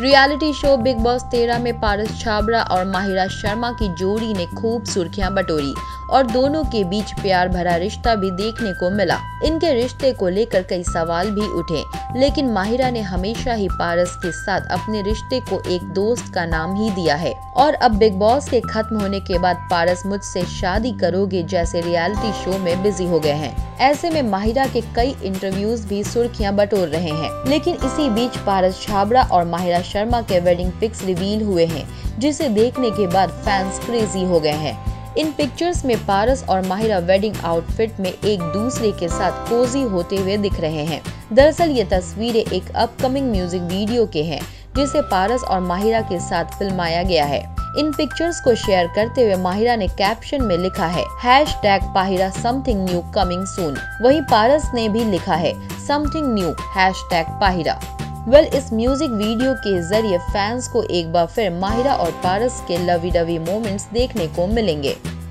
Reality show big boss 13 में पारस छाबड़ा और माहिरा शर्मा की जोड़ी ने खूब सुर्खियां बटोरी और दोनों के बीच प्यार भरा रिश्ता भी देखने को मिला। इनके रिश्ते को लेकर कई सवाल भी उठे, लेकिन माहिरा ने हमेशा ही पारस के साथ अपने रिश्ते को एक दोस्त का नाम ही दिया है और अब बिग बॉस के खत्म होने के बाद पारस मुझसे शादी करोगे जैसे रियलिटी शो में बिजी हो गए हैं। ऐसे में माहिरा के कई इंटरव्यूज भी सुर्खियां बटोर रहे हैं। लेकिन इसी बीच पारस छाबड़ा और माहिरा शर्मा के वेडिंग पिक्स रिवील हुए हैं, जिसे देखने के बाद फैंस क्रेजी हो गए हैं। इन पिक्चर्स में पारस और माहिरा वेडिंग आउटफिट में एक दूसरे के साथ कोजी होते हुए दिख रहे हैं। दरअसल ये तस्वीरें एक अपकमिंग म्यूजिक वीडियो के हैं, जिसे पारस और माहिरा के साथ फिल्माया गया है। इन पिक्चर्स को शेयर करते हुए माहिरा ने कैप्शन में लिखा है #पाहिरा समथिंग न्यू कमिंग सून। वहीं पारस ने भी लिखा है समथिंग न्यू #पाहिरा। इस म्यूजिक वीडियो के जरिए फैंस को एक बार फिर माहिरा और पारस के लवी डवी मोमेंट्स देखने को मिलेंगे।